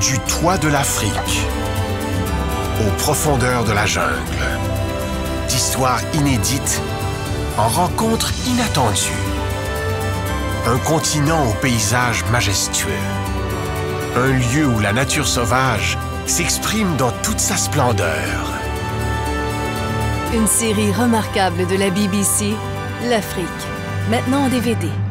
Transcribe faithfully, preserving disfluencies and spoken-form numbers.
Du toit de l'Afrique aux profondeurs de la jungle. D'histoires inédites en rencontres inattendues. Un continent aux paysages majestueux. Un lieu où la nature sauvage s'exprime dans toute sa splendeur. Une série remarquable de la B B C, l'Afrique, maintenant en D V D.